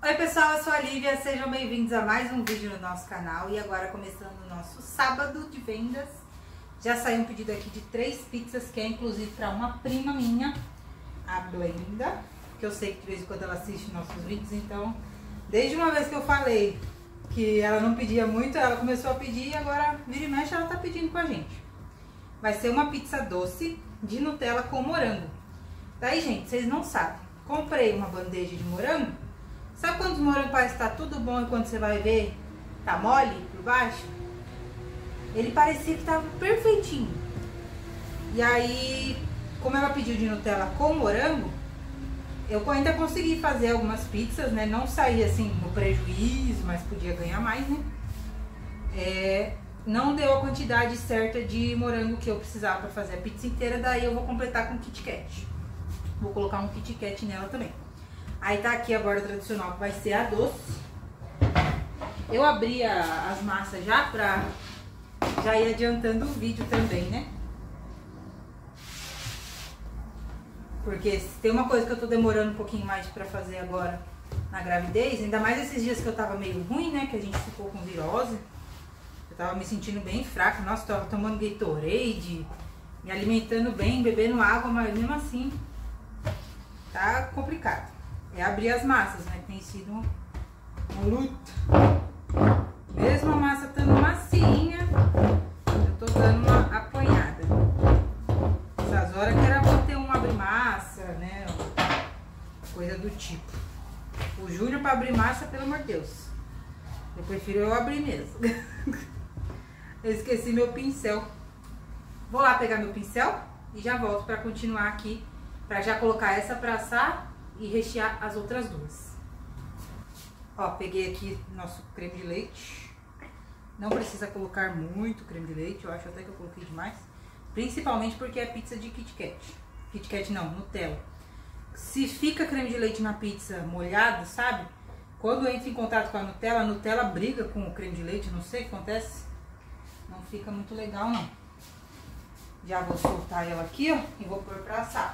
Oi pessoal, eu sou a Lívia, sejam bem-vindos a mais um vídeo no nosso canal. E agora começando o nosso sábado de vendas. Já saiu um pedido aqui de 3 pizzas, que é inclusive para uma prima minha, a Blenda, que eu sei que de vez em quando ela assiste nossos vídeos. Então, desde uma vez que eu falei que ela não pedia muito, ela começou a pedir e agora vira e mexe ela tá pedindo com a gente. Vai ser uma pizza doce de Nutella com morango. Daí, gente, vocês não sabem, comprei uma bandeja de morango. Sabe quando os morangos parece que tá tudo bom e quando você vai ver, tá mole por baixo? Ele parecia que tava perfeitinho. E aí, como ela pediu de Nutella com morango, eu ainda consegui fazer algumas pizzas, né? Não saí assim no prejuízo, mas podia ganhar mais, né? Não deu a quantidade certa de morango que eu precisava para fazer a pizza inteira, daí eu vou completar com Kit Kat. Vou colocar um Kit Kat nela também. Aí tá aqui a borda tradicional, que vai ser a doce. Eu abri as massas já pra já ir adiantando o vídeo também, né? Porque se tem uma coisa que eu tô demorando um pouquinho mais pra fazer agora na gravidez, ainda mais esses dias que eu tava meio ruim, né? Que a gente ficou com virose. Eu tava me sentindo bem fraca. Nossa, eu tava tomando Gatorade, me alimentando bem, bebendo água, mas mesmo assim tá complicado. É abrir as massas, né? Tem sido uma luta. Mesmo a massa estando macinha, eu tô dando uma apanhada. Essas horas que era bom ter um abre-massa, né? Coisa do tipo. O Júnior pra abrir massa, pelo amor de Deus. Eu prefiro eu abrir mesmo. Eu esqueci meu pincel. Vou lá pegar meu pincel e já volto pra continuar aqui. Pra já colocar essa pra assar e rechear as outras duas. Ó, peguei aqui nosso creme de leite. Não precisa colocar muito creme de leite, eu acho até que eu coloquei demais. Principalmente porque é pizza de Kit Kat. Kit Kat não, Nutella. Se fica creme de leite na pizza molhado, sabe? Quando entra em contato com a Nutella briga com o creme de leite, não sei o que acontece. Não fica muito legal não. Já vou soltar ela aqui, ó, e vou pôr pra assar.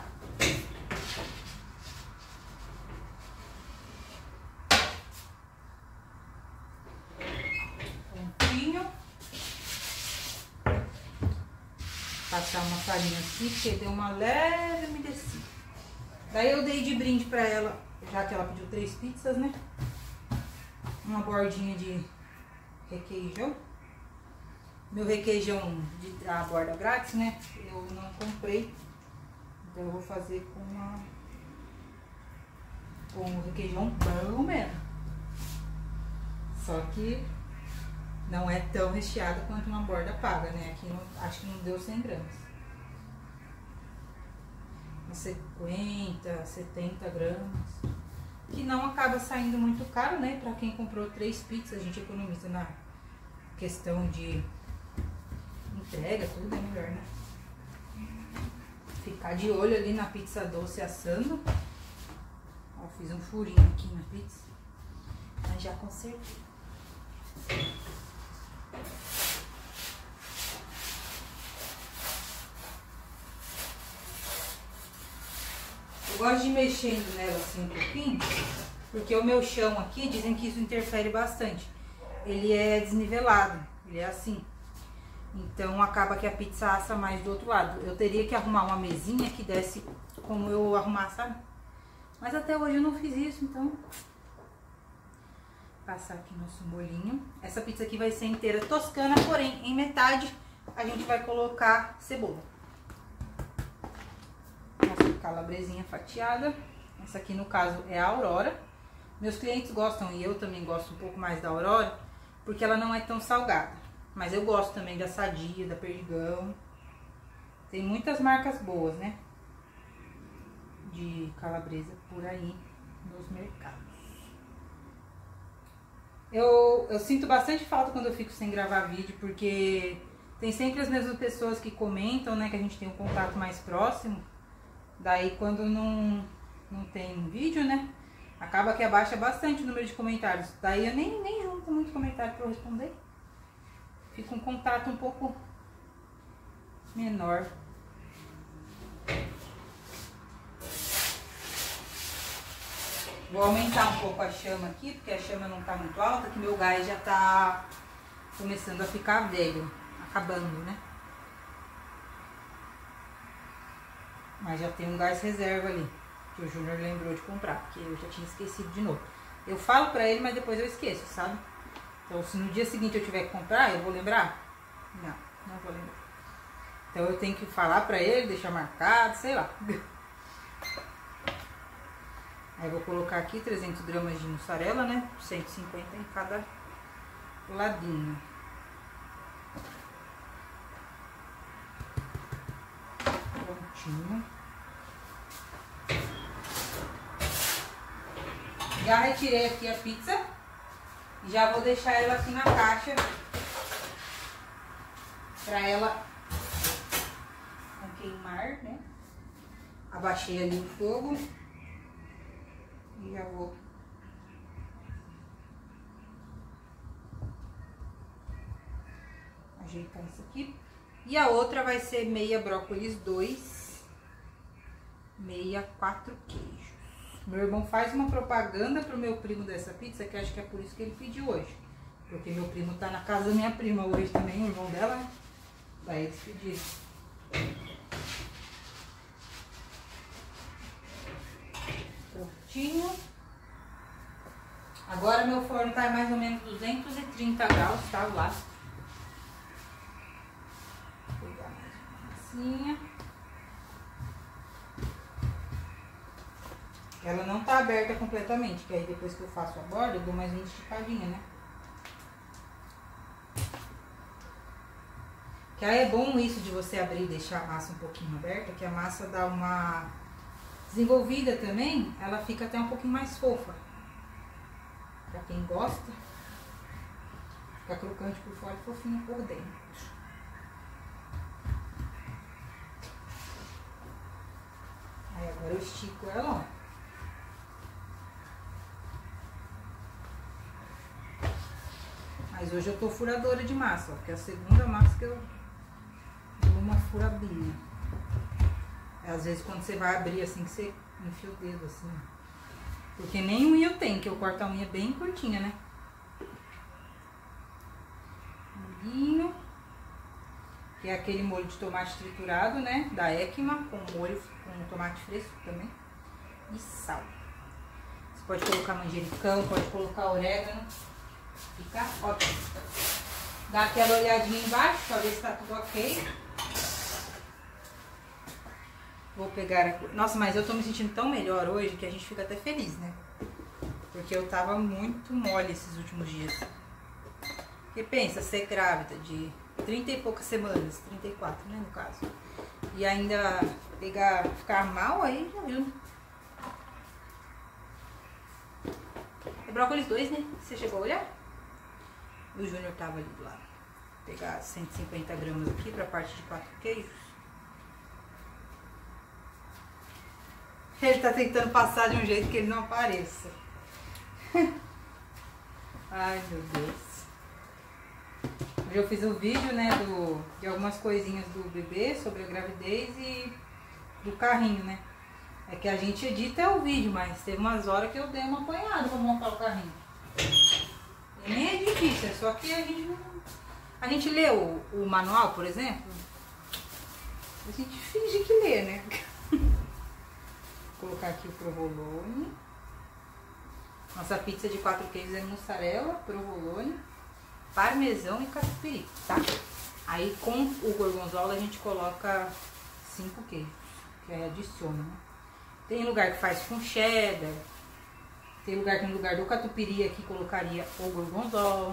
Passar uma farinha aqui, porque deu uma leve umedecida. Daí eu dei de brinde pra ela, já que ela pediu 3 pizzas, né? Uma bordinha de requeijão. Meu requeijão a borda grátis, né? Eu não comprei. Então eu vou fazer com o requeijão bom mesmo. Só que não é tão recheada quanto uma borda paga, né? Aqui acho que não deu 100 gramas. Uns 50, 70 gramas. Que não acaba saindo muito caro, né? Pra quem comprou 3 pizzas, a gente economiza na questão de entrega, tudo é melhor, né? Ficar de olho ali na pizza doce assando. Ó, fiz um furinho aqui na pizza. Mas já consertei. Eu gosto de ir mexendo nela assim um pouquinho, porque o meu chão aqui, dizem que isso interfere bastante. Ele é desnivelado, ele é assim. Então acaba que a pizza assa mais do outro lado. Eu teria que arrumar uma mesinha que desse como eu arrumar, sabe? Mas até hoje eu não fiz isso, então... Passar aqui nosso molhinho. Essa pizza aqui vai ser inteira toscana, porém em metade a gente vai colocar cebola. Nossa calabresinha fatiada. Essa aqui no caso é a Aurora. Meus clientes gostam e eu também gosto um pouco mais da Aurora, porque ela não é tão salgada. Mas eu gosto também da Sadia, da Perdigão. Tem muitas marcas boas, né? De calabresa por aí nos mercados. Eu sinto bastante falta quando eu fico sem gravar vídeo, porque tem sempre as mesmas pessoas que comentam, né? Que a gente tem um contato mais próximo. Daí quando não tem vídeo, né? Acaba que abaixa bastante o número de comentários. Daí eu nem junto muito comentário pra eu responder. Fica um contato um pouco menor. Vou aumentar um pouco a chama aqui, porque a chama não tá muito alta, que meu gás já tá começando a ficar velho, acabando, né? Mas já tem um gás reserva ali, que o Júnior lembrou de comprar, porque eu já tinha esquecido de novo. Eu falo pra ele, mas depois eu esqueço, sabe? Então, se no dia seguinte eu tiver que comprar, eu vou lembrar? Não, não vou lembrar. Então eu tenho que falar pra ele, deixar marcado, sei lá. Aí eu vou colocar aqui 300 gramas de mussarela, né? 150 em cada ladinho. Prontinho. Já retirei aqui a pizza. E já vou deixar ela aqui na caixa. Pra ela não queimar, né? Abaixei ali o fogo. E já vou ajeitar isso aqui. E a outra vai ser meia brócolis 2, meia 4 queijos. Meu irmão faz uma propaganda pro meu primo dessa pizza, que acho que é por isso que ele pediu hoje. Porque meu primo tá na casa da minha prima hoje também, o irmão dela, né? Daí eles pediram. Prontinho. Agora meu forno tá mais ou menos 230 graus, tá? Lá. Vou pegar mais uma massinha. Ela não tá aberta completamente, que aí depois que eu faço a borda, eu dou mais uma esticadinha, né? Que aí é bom isso de você abrir e deixar a massa um pouquinho aberta, que a massa dá uma desenvolvida também, ela fica até um pouquinho mais fofa. Pra quem gosta, fica crocante por fora e fofinho por dentro. Aí agora eu estico ela, ó. Mas hoje eu tô furadora de massa, ó, porque é a segunda massa que eu dou uma furadinha. Às vezes quando você vai abrir assim, que você enfia o dedo assim, ó. Porque nem unha eu tenho, que eu corto a unha bem curtinha, né? Molhinho. Que é aquele molho de tomate triturado, né? Da Ekma, com molho com tomate fresco também. E sal. Você pode colocar manjericão, pode colocar orégano. Fica ótimo. Dá aquela olhadinha embaixo pra ver se tá tudo ok. Vou pegar a... Nossa, mas eu tô me sentindo tão melhor hoje que a gente fica até feliz, né? Porque eu tava muito mole esses últimos dias. Porque pensa, ser grávida de 30 e poucas semanas, 34, né, no caso. E ainda ficar mal, aí já viu. É brócolis 2, né? Você chegou a olhar? O Júnior tava ali do lado. Vou pegar 150 gramas aqui pra parte de 4 queijos. Ele tá tentando passar de um jeito que ele não apareça. Ai, meu Deus. Hoje eu fiz um vídeo, né, de algumas coisinhas do bebê sobre a gravidez e do carrinho, né. É que a gente edita o vídeo, mas teve umas horas que eu dei uma apanhada pra montar o carrinho. E nem é difícil, é só que a gente não... A gente lê o manual, por exemplo. A gente finge que lê, né. Vou colocar aqui o provolone. Nossa pizza de 4 queijos é mussarela, provolone, parmesão e catupiry, tá? Aí com o gorgonzola a gente coloca 5 queijos, que aí adiciona, né? Tem lugar que faz com cheddar, tem lugar que no lugar do catupiry aqui colocaria o gorgonzola.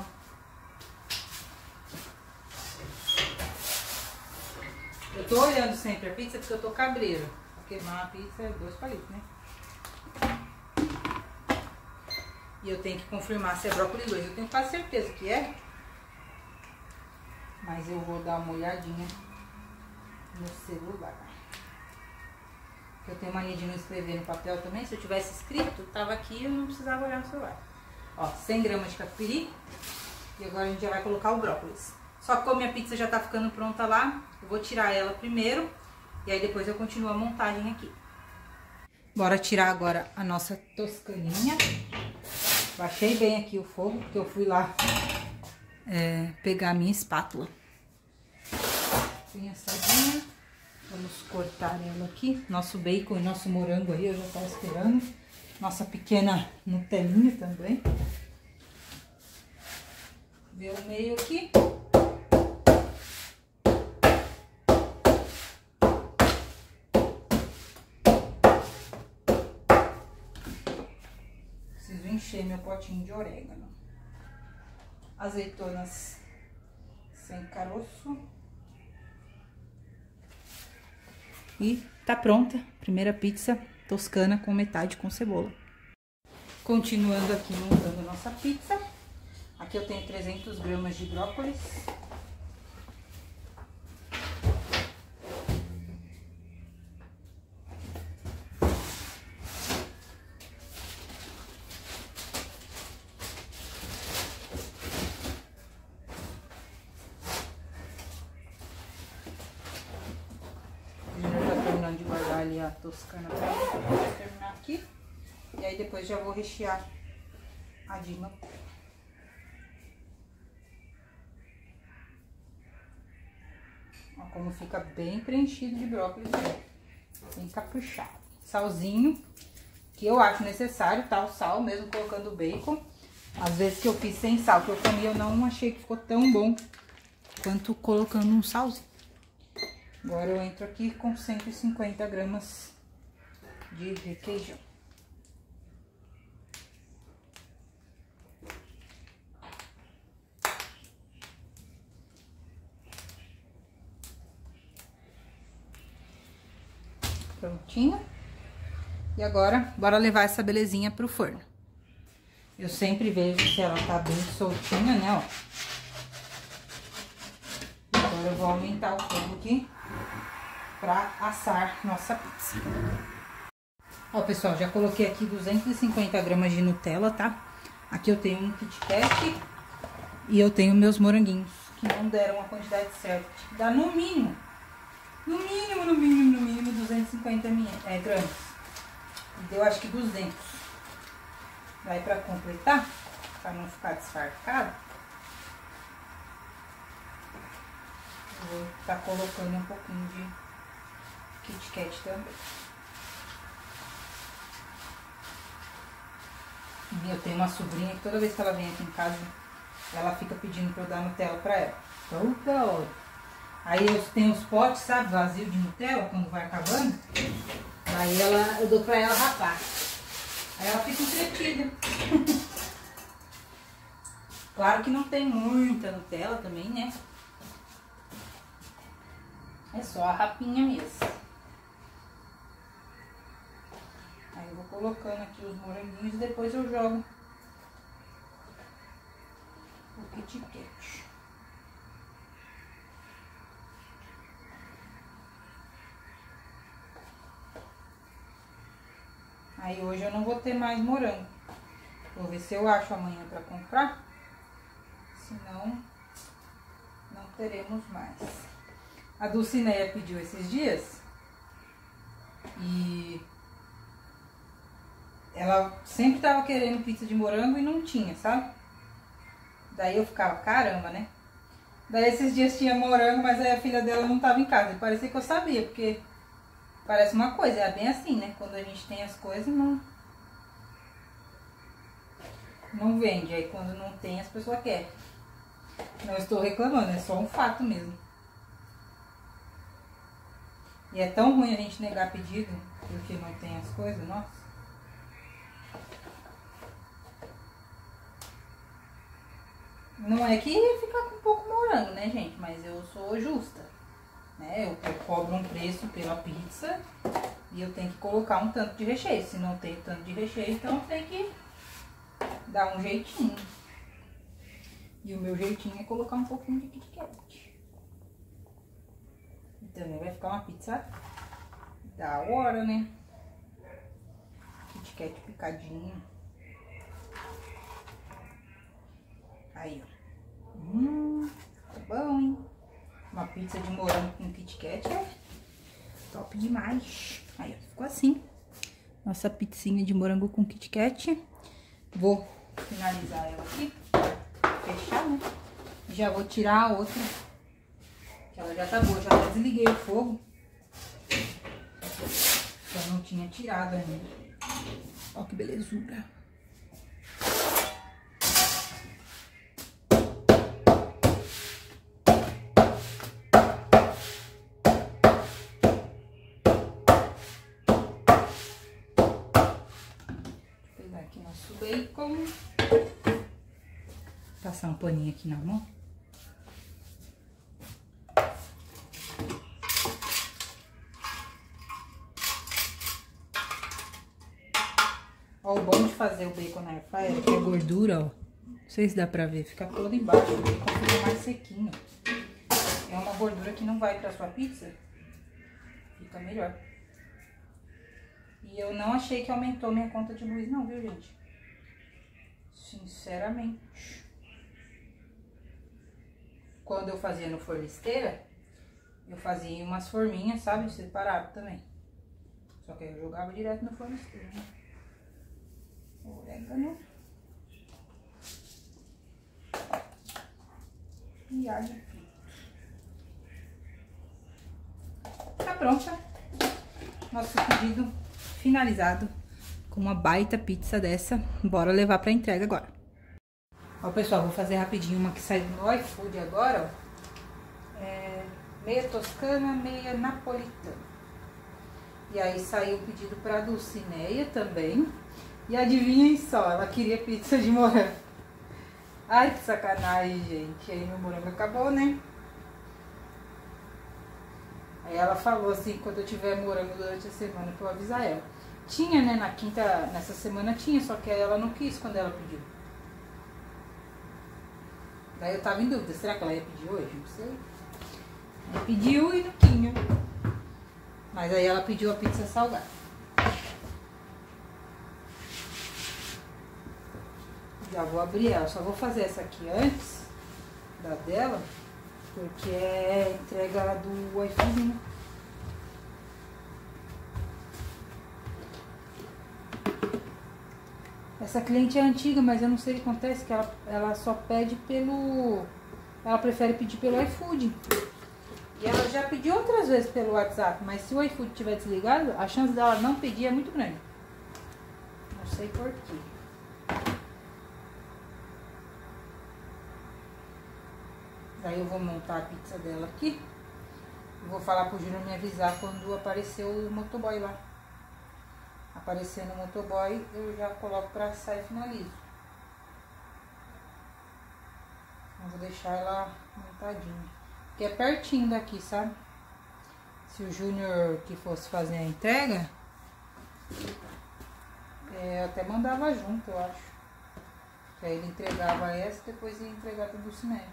Eu tô olhando sempre a pizza porque eu tô cabreira. Queimar a pizza é 2 palitos, né? E eu tenho que confirmar se é brócolis 2. Eu tenho quase certeza que é. Mas eu vou dar uma olhadinha no celular. Eu tenho mania de não escrever no papel também. Se eu tivesse escrito, tava aqui e eu não precisava olhar no celular. Ó, 100 gramas de catupiry. E agora a gente já vai colocar o brócolis. Só que como minha pizza já tá ficando pronta lá, eu vou tirar ela primeiro. E aí depois eu continuo a montagem aqui. Bora tirar agora a nossa toscaninha. Baixei bem aqui o fogo, porque eu fui lá pegar a minha espátula. Bem assadinha. Vamos cortar ela aqui. Nosso bacon e nosso morango aí eu já tava esperando. Nossa pequena nutelinha também. Ver o meio aqui. Preciso encher meu potinho de orégano. Azeitonas sem caroço. E tá pronta. Primeira pizza toscana com metade com cebola. Continuando aqui montando a nossa pizza. Aqui eu tenho 300 gramas de brócolis. De guardar ali a toscana pra terminar aqui. E aí depois já vou rechear a de manteiga. Ó, como fica bem preenchido de brócolis, bem caprichado. Salzinho, que eu acho necessário, tá? O sal, mesmo colocando o bacon. Às vezes que eu fiz sem sal, que eu comi, eu não achei que ficou tão bom quanto colocando um salzinho. Agora eu entro aqui com 150 gramas de requeijão. Prontinho. E agora, bora levar essa belezinha pro forno. Eu sempre vejo se ela tá bem soltinha, né, ó. Agora eu vou aumentar o fogo aqui pra assar nossa pizza. Ó, pessoal, já coloquei aqui 250 gramas de Nutella, tá? Aqui eu tenho um Kit Kat e eu tenho meus moranguinhos, que não deram a quantidade certa. Dá no mínimo 250 gramas. Deu acho que 200. Daí pra completar, pra não ficar desfarcado, vou estar colocando um pouquinho de Kit Kat também. E eu tenho uma sobrinha que toda vez que ela vem aqui em casa, ela fica pedindo pra eu dar Nutella pra ela. Toda hora. Aí eu tenho os potes, sabe, vazio de Nutella, quando vai acabando. Aí eu dou pra ela rapar. Aí ela fica entretida. Claro que não tem muita Nutella também, né? É só a rapinha mesmo. Aí eu vou colocando aqui os moranguinhos e depois eu jogo o Kit Kat. Aí hoje eu não vou ter mais morango. Vou ver se eu acho amanhã pra comprar. Senão, não teremos mais. A Dulcineia pediu esses dias. E ela sempre tava querendo pizza de morango e não tinha, sabe? Daí eu ficava, caramba, né? Daí esses dias tinha morango, mas aí a filha dela não tava em casa. E parecia que eu sabia, porque parece uma coisa, é bem assim, né? Quando a gente tem as coisas, não vende. Aí quando não tem, as pessoas querem. Não estou reclamando, é só um fato mesmo. E é tão ruim a gente negar pedido, porque não tem as coisas, nossa. Não é que fica com pouco morango, né, gente? Mas eu sou justa, né? Eu cobro um preço pela pizza e eu tenho que colocar um tanto de recheio. Se não tem tanto de recheio, então tem que dar um jeitinho. E o meu jeitinho é colocar um pouquinho de Kit Kat. E também vai ficar uma pizza da hora, né? Kit Kat picadinho. Aí, ó. Tá bom, hein? Uma pizza de morango com Kit Kat é top demais. Aí, ó, ficou assim. Nossa pizzinha de morango com Kit Kat. Vou finalizar ela aqui, fechar, né? Já vou tirar a outra, que ela já tá boa, já até desliguei o fogo. Eu não tinha tirado ainda. Ó que belezura. Aqui nosso bacon. Passar um paninho aqui na mão. Ó, o bom de fazer o bacon na airfryer é que a gordura, ó, não sei se dá pra ver, fica toda embaixo, o bacon fica mais sequinho. É uma gordura que não vai pra sua pizza, fica melhor. E eu não achei que aumentou minha conta de luz não, viu, gente? Sinceramente. Quando eu fazia no forno esteira, eu fazia umas forminhas, sabe? Separado também. Só que aí eu jogava direto no forno esteira, né? Orégano. E alho frito. Tá pronta. Nosso pedido finalizado com uma baita pizza dessa. Bora levar pra entrega agora. Ó, pessoal, vou fazer rapidinho uma que saiu no iFood agora, ó. Meia toscana, meia napolitana. E aí saiu o pedido pra Dulcineia também. E adivinhem só, ela queria pizza de morango. Ai, que sacanagem, gente. Aí meu morango acabou, né? Aí ela falou assim, quando eu tiver morango durante a semana, pra eu avisar ela. Tinha, né, nessa semana tinha, só que ela não quis quando ela pediu. Daí eu tava em dúvida, será que ela ia pedir hoje? Não sei. Ela pediu e não tinha. Mas aí ela pediu a pizza salgada. Já vou abrir ela, só vou fazer essa aqui antes da dela, porque é entrega do iFood, né? Essa cliente é antiga, mas eu não sei o que acontece, que ela só pede pelo... Ela prefere pedir pelo iFood. E ela já pediu outras vezes pelo WhatsApp, mas se o iFood tiver desligado, a chance dela não pedir é muito grande. Não sei por quê. Daí eu vou montar a pizza dela aqui. E vou falar pro Júnior me avisar quando aparecer o motoboy lá. Aparecendo o motoboy, eu já coloco pra assar e finalizo. Eu vou deixar ela montadinha. Porque é pertinho daqui, sabe? Se o Júnior que fosse fazer a entrega, eu até mandava junto, eu acho. Que aí ele entregava essa e depois ia entregar pro Dulcineia.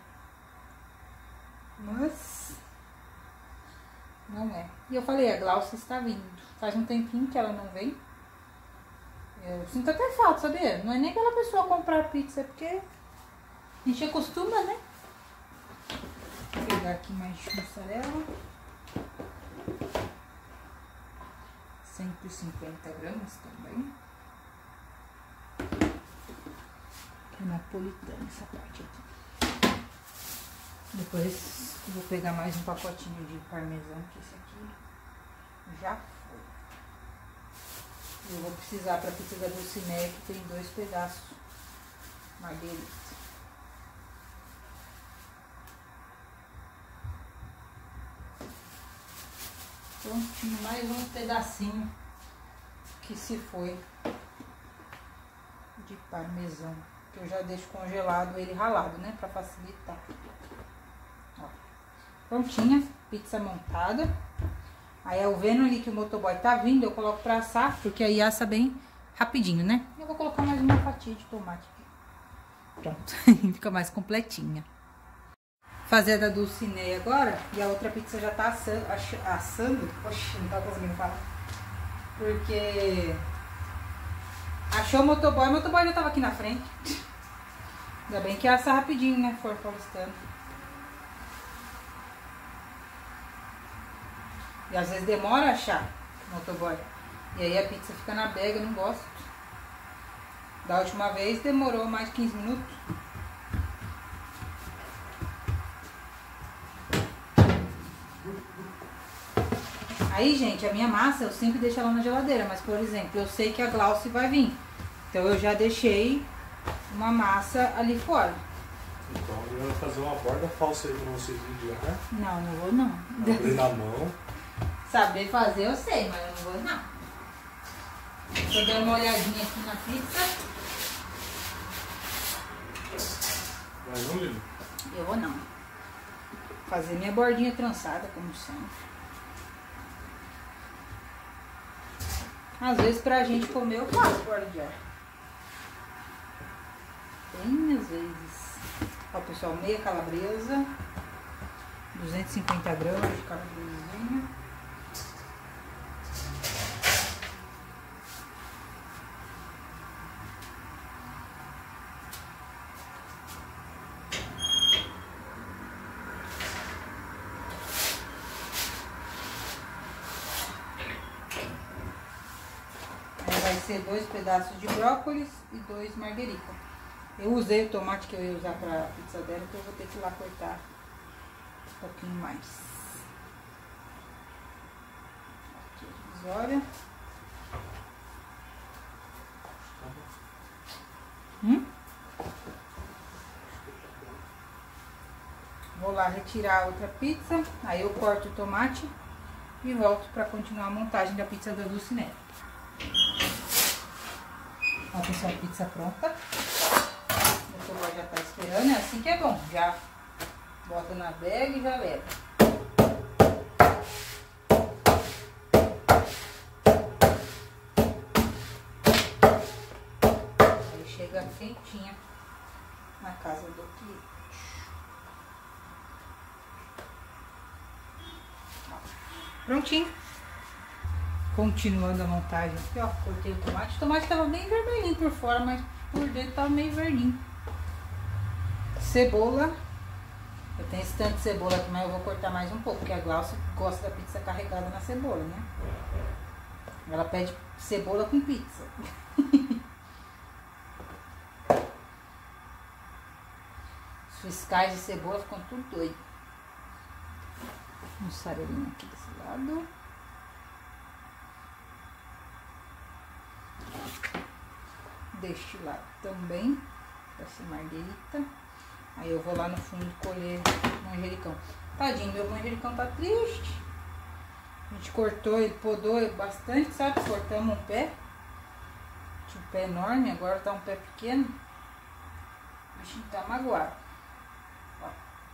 Mas não é. E eu falei, a Glaucia está vindo. Faz um tempinho que ela não vem. Eu sinto até falta, sabia? Não é nem aquela pessoa comprar pizza, é porque a gente acostuma, né? Vou pegar aqui mais mussarela. 150 gramas também. É napolitana essa parte aqui. Depois eu vou pegar mais um pacotinho de parmesão, que esse aqui já foi. Eu vou precisar para a pizza da Dulcineia, que tem 2 pedaços marguerita. Prontinho, mais um pedacinho que se foi de parmesão. Que eu já deixo congelado ele ralado, né? Para facilitar. Ó, prontinha, pizza montada. Aí eu vendo ali que o motoboy tá vindo, eu coloco pra assar, porque aí assa bem rapidinho, né? Eu vou colocar mais uma fatia de tomate aqui. Pronto, fica mais completinha. Fazer a da Dulcineia agora, e a outra pizza já tá assando. Oxi, não tá conseguindo falar. Porque achou o motoboy já tava aqui na frente. Ainda bem que assa rapidinho, né? Forno paulistano. E às vezes demora a achar o motoboy. E aí a pizza fica na bega, eu não gosto. Da última vez demorou mais de 15 minutos. Aí, gente, a minha massa eu sempre deixo ela na geladeira, mas, por exemplo, eu sei que a Glauce vai vir. Então eu já deixei uma massa ali fora. Então eu vou fazer uma borda falsa aí pra vocês vigiar. Não, não vou não. Abrir na mão. Saber fazer eu sei, mas eu não vou não. Tô dando uma olhadinha aqui na pizza. Vai não, Lili? Eu vou não. Fazer minha bordinha trançada, como sempre. Às vezes pra gente comer eu faço borda de ar. Bem às vezes. Ó, pessoal, meia calabresa. 250 gramas de calabresinha. Vai ser 2 pedaços de brócolis e 2 marguerita. Eu usei o tomate que eu ia usar para pizza dela, então eu vou ter que ir lá cortar um pouquinho mais. Aqui a divisória. Vou lá retirar a outra pizza, aí eu corto o tomate e volto para continuar a montagem da pizza da Dulcinea. Ó, pessoal, a pizza pronta. O celular já tá esperando, é assim que é bom. Já bota na bag e já leva. Aí chega quentinha na casa do cliente. Prontinho. Continuando a montagem aqui, ó, cortei o tomate. O tomate tava bem vermelhinho por fora, mas por dentro tava meio verdinho. Cebola. Eu tenho esse tanto de cebola aqui, mas eu vou cortar mais um pouco, porque a Glaucia gosta da pizza carregada na cebola, né? Ela pede cebola com pizza. Os fiscais de cebola ficam tudo doidos. Mussarelinha aqui desse lado. Deste lado também, essa marguerita. Aí eu vou lá no fundo colher manjericão. Tadinho, meu manjericão tá triste. A gente cortou ele, podou ele bastante, sabe? Cortamos um pé. Tinha um pé enorme, agora tá um pé pequeno. O bichinho tá magoado. Ó.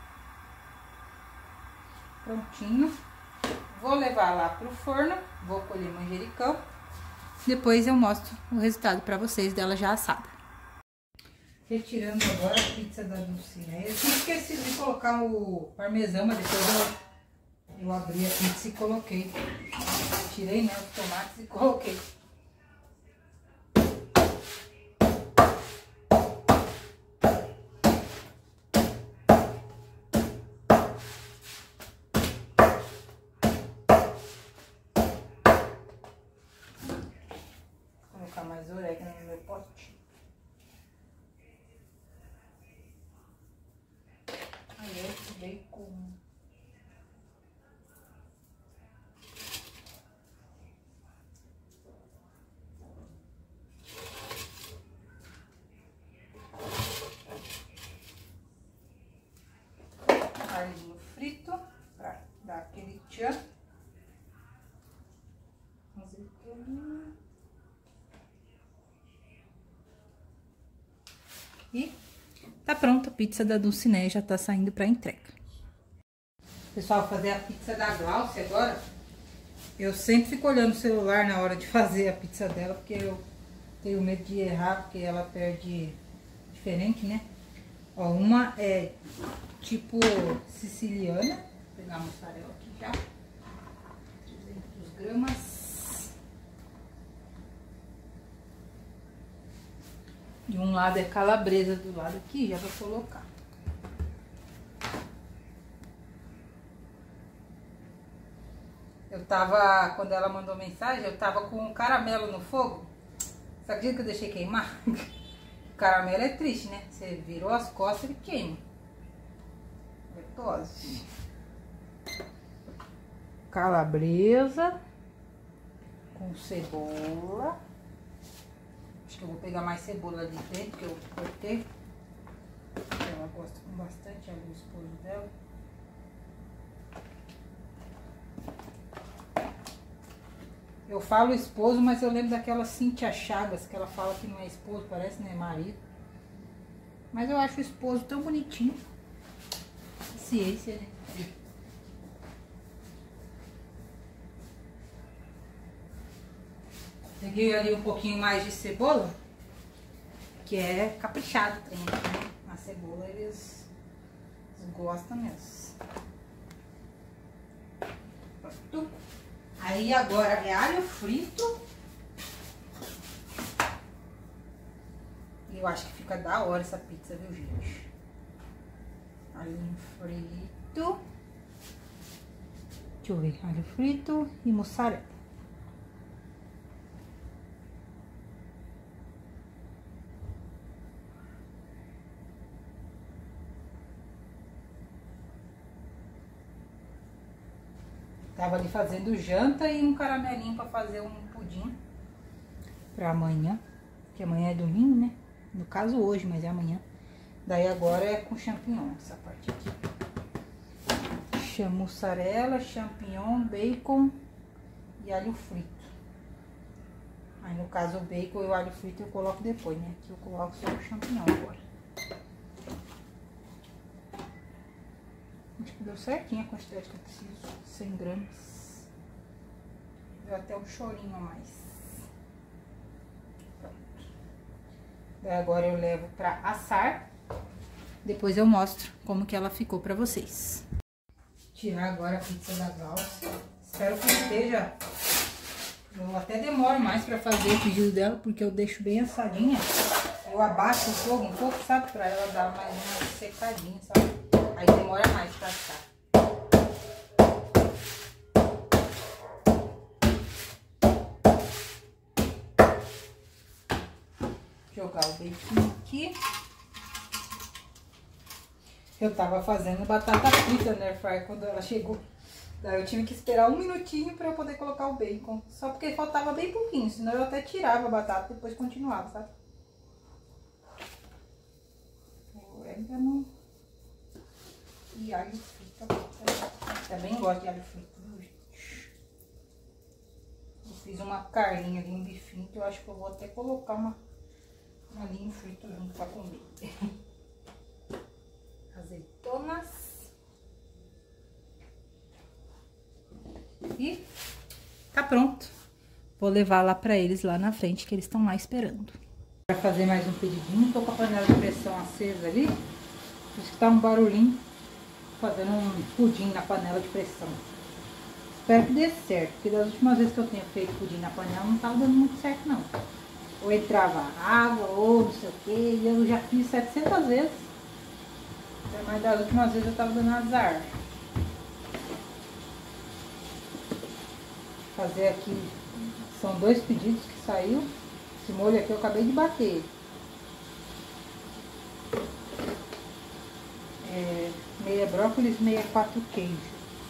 Prontinho. Vou levar lá pro forno, vou colher manjericão. Depois eu mostro o resultado pra vocês dela já assada. Retirando agora a pizza da Dulcinea. Eu tinha esquecido de colocar o parmesão, mas depois eu abri a pizza e coloquei. Tirei, né, os tomates e coloquei. Vou colocar mais orégano no meu pote. Aí esse bacon. Carninho frito pra dar aquele tchan. E tá pronta a pizza da Dulcinea, já tá saindo pra entrega. Pessoal, vou fazer a pizza da Glaucia agora. Eu sempre fico olhando o celular na hora de fazer a pizza dela, porque eu tenho medo de errar, porque ela perde diferente, né? Ó, uma é tipo siciliana. Vou pegar a mussarela aqui já. 200 gramas. De um lado é calabresa, do lado aqui já vou colocar. Eu tava, quando ela mandou mensagem, eu tava com um caramelo no fogo. Você acredita que eu deixei queimar? O caramelo é triste, né? Você virou as costas, ele queima. Gostoso. Calabresa com cebola. Acho que eu vou pegar mais cebola ali dentro, que eu cortei. Ela gosta com bastante, ali o esposo dela. Eu falo esposo, mas eu lembro daquela Cíntia Chagas, que ela fala que não é esposo, parece, né, marido. Mas eu acho o esposo tão bonitinho. Ciência, né? Peguei ali um pouquinho mais de cebola, que é caprichado, tem, né? A cebola eles gostam mesmo. Pronto. Aí agora é alho frito. E eu acho que fica da hora essa pizza, viu, gente? Alho frito. Deixa eu ver, alho frito e mussarela. Tava ali fazendo janta e um caramelinho pra fazer um pudim pra amanhã. Que amanhã é domingo, né? No caso hoje, mas é amanhã. Daí agora é com champignon, essa parte aqui. Mussarela, champignon, bacon e alho frito. Aí no caso o bacon e o alho frito eu coloco depois, né? Aqui eu coloco só o champignon agora. Acho que deu certinho a quantidade que eu preciso. 100 gramas. Deu até um chorinho a mais. Pronto. Daí agora eu levo pra assar. Depois eu mostro como que ela ficou pra vocês. Tirar agora a pizza da valsa. Espero que esteja. Eu até demoro mais pra fazer o pedido dela, porque eu deixo bem assadinha. Eu abaixo o fogo um pouco, sabe? Pra ela dar mais uma secadinha, sabe? Aí demora mais pra assar. Jogar o bacon aqui. Eu tava fazendo batata frita na airfryer quando ela chegou. Daí eu tive que esperar um minutinho pra eu poder colocar o bacon. Só porque faltava bem pouquinho, senão eu até tirava a batata e depois continuava, sabe? Orégano e alho frito. Eu também gosto de alho frito, viu, gente? Eu fiz uma carninha ali, um bifinho, que eu acho que eu vou até colocar um alhinho frito junto pra comer. Azeitonas. E tá pronto. Vou levar lá pra eles lá na frente, que eles estão lá esperando. Pra fazer mais um pedidinho, tô com a panela de pressão acesa ali. Por isso que tá um barulhinho. Fazendo um pudim na panela de pressão. Espero que dê certo, porque das últimas vezes que eu tenho feito pudim na panela não tava dando muito certo não. Ou entrava água, ou não sei o que, e eu já fiz 700 vezes. Mas das últimas vezes eu tava dando azar. Fazer aqui, são 2 pedidos que saiu. Esse molho aqui eu acabei de bater. Meia brócolis, meia 4 queijo.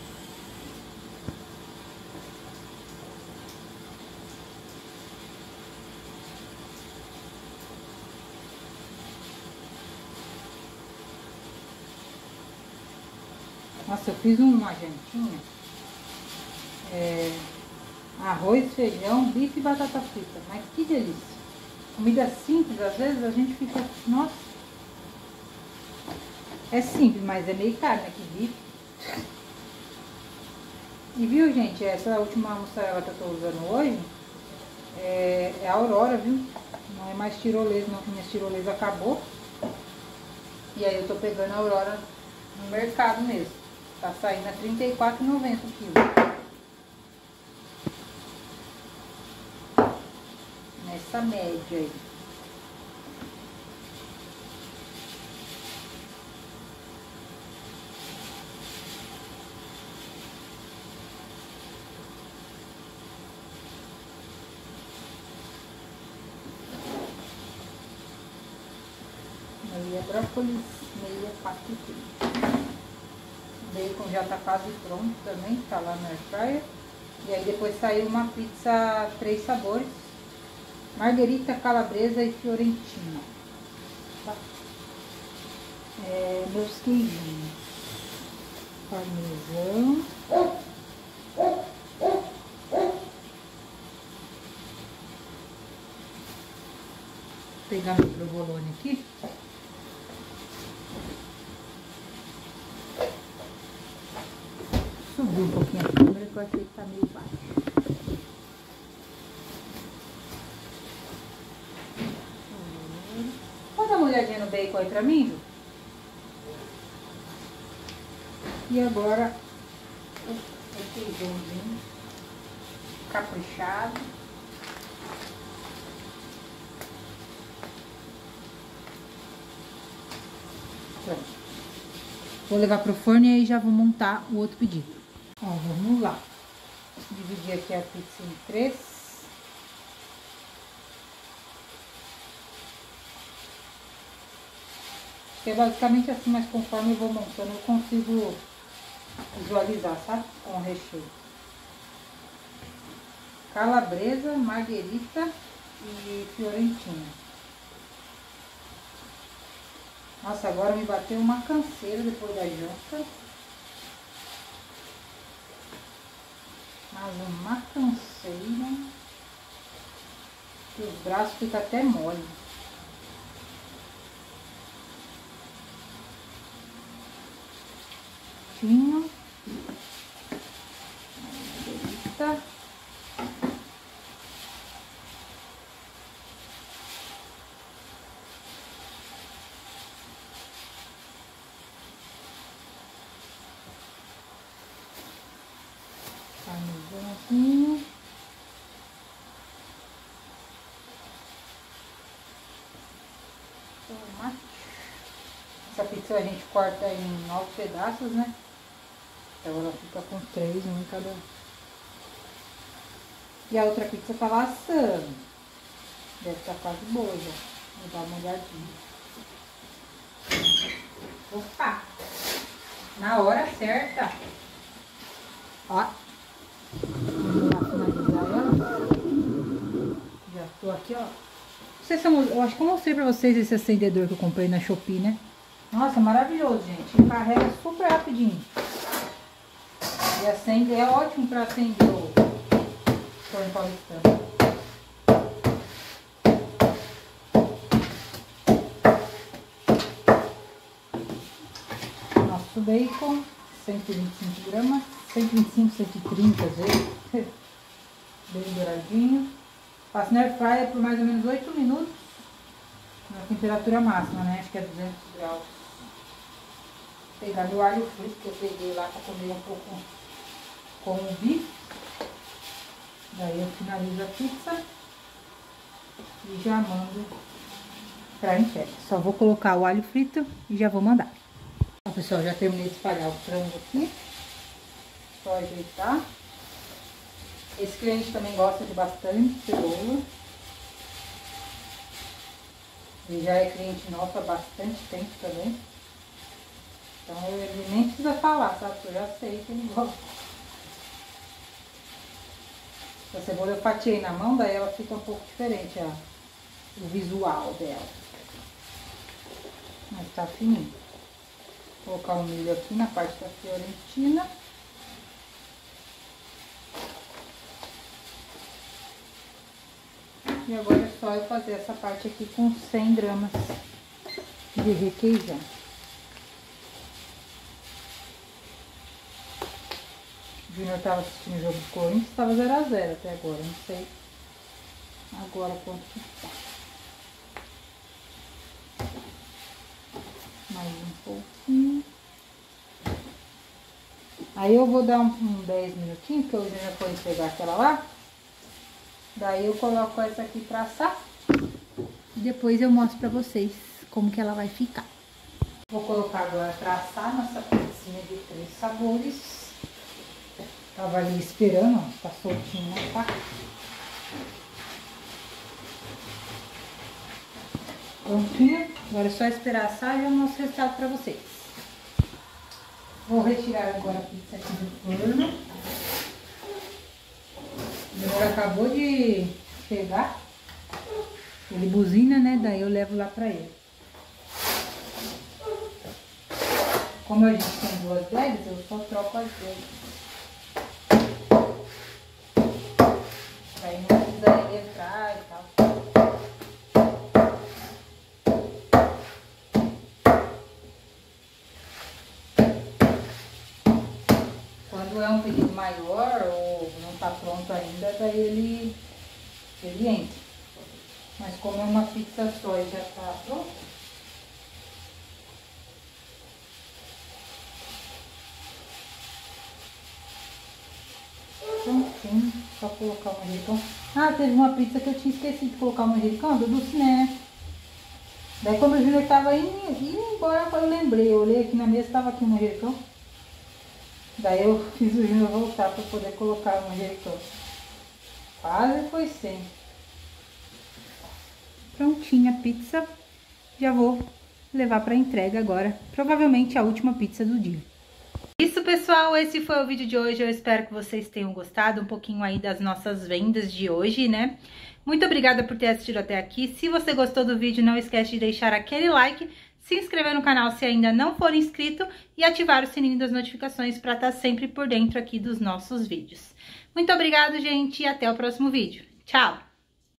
Nossa, eu fiz uma jantinha. Arroz, feijão, bife e batata frita. Mas que delícia. Comida simples, às vezes a gente fica... Nossa. É simples, mas é meio caro, né? Que bife. E viu, gente? Essa última mussarela que eu tô usando hoje é a Aurora, viu? Não é mais tirolesa, não. Minha tirolesa acabou. E aí eu tô pegando a Aurora no mercado mesmo. Tá saindo a R$ 34,90 o quilo. Nessa média aí. é brócolis, meia patata. O bacon já tá quase pronto também, tá lá na air fryer. E aí depois saiu uma pizza 3 sabores. Margherita, calabresa e fiorentina. Tá? Meus queijinhos. Parmesão. Vou pegar meu provolone aqui. Subir um pouquinho a câmera que eu achei que tá meio baixo. Pode dar uma olhadinha no bacon aí pra mim, Ju? E agora o feijãozinho caprichado. Pronto. Vou levar pro forno e aí já vou montar o outro pedido. Ó, vamos lá. Dividir aqui a pizza em 3. É basicamente assim, mas conforme eu vou montando eu consigo visualizar, sabe? Com o recheio. Calabresa, margherita e fiorentina. Nossa, agora me bateu uma canseira depois da janta. Mas uma canseira. Que os braços ficam até mole. Tinho. Margherita. Parmesãozinho. Tomate. Essa pizza a gente corta em 9 pedaços, né? Então ela fica com 3, um em cada. E a outra pizza tá lá assando. Deve estar quase boa já. Vou dar uma olhadinha. Opa! Na hora certa. Ó. Vamos lá finalizar ela. Já tô aqui, ó. Eu acho que eu mostrei pra vocês esse acendedor que eu comprei na Shopee, né? Nossa, maravilhoso, gente. Ele carrega super rapidinho. E acende, é ótimo pra acender o forno paulistano. Nosso bacon, 125 gramas, 125, 130 às vezes. Bem douradinho. Faço na air fryer por mais ou menos 8 minutos. Na temperatura máxima, né? Acho que é 200 graus. Vou pegar meu alho frito que eu peguei lá pra comer um pouco com o bife. Daí eu finalizo a pizza e já mando pra entrega. Só vou colocar o alho frito e já vou mandar. Ó, pessoal, já terminei de espalhar o frango aqui. Só ajeitar. Esse cliente também gosta de bastante cebola. Ele já é cliente nosso há bastante tempo também. Então ele nem precisa falar, sabe? Eu já sei que ele gosta. A cebola eu fatiei na mão, daí ela fica um pouco diferente, ó, o visual dela. Mas tá fininho. Vou colocar o milho aqui na parte da fiorentina. E agora é só eu fazer essa parte aqui com 100 gramas de requeijão. O Júnior estava assistindo o jogo do Corinthians, estava 0 a 0 até agora, não sei agora quanto que tá. Mais um pouquinho. Aí eu vou dar um 10 minutinhos, porque o Júnior foi pegar aquela lá. Daí eu coloco essa aqui pra assar. E depois eu mostro pra vocês como que ela vai ficar. Vou colocar agora pra assar nossa pizzinha de 3 sabores. Tava ali esperando, ó, tá soltinho na faca. Prontinho. Agora é só esperar assar e eu mostro o resultado pra vocês. Vou retirar agora a pizza aqui do forno. O Júnior acabou de chegar. Ele buzina, né? Daí eu levo lá pra ele. Como a gente tem 2 bags, eu só troco as 2. Aí não precisa ele entrar e tal. Quando é um pedido maior ou não tá pronto ainda, daí ele entra. Mas como é uma pizza só e já tá pronto. Prontinho, só colocar o manjericão. Ah, teve uma pizza que eu tinha esquecido de colocar o manjericão, do Dulcinea. Daí quando o Júnior tava indo embora, eu lembrei, eu olhei aqui na mesa, tava aqui o manjericão. Daí eu fiz o Júnior voltar para poder colocar o manjericão. Quase foi sem. Prontinha a pizza. Já vou levar para entrega agora. Provavelmente a última pizza do dia. Isso, pessoal, esse foi o vídeo de hoje. Eu espero que vocês tenham gostado um pouquinho aí das nossas vendas de hoje, né? Muito obrigada por ter assistido até aqui. Se você gostou do vídeo, não esquece de deixar aquele like, se inscrever no canal se ainda não for inscrito e ativar o sininho das notificações para estar sempre por dentro aqui dos nossos vídeos. Muito obrigada, gente, e até o próximo vídeo. Tchau!